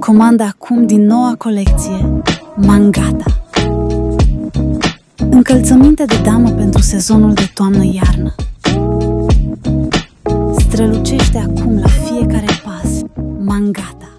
comandă acum din noua colecție Mangata. Încălțăminte de damă pentru sezonul de toamnă-iarnă. Strălucește acum la fiecare pas Mangata.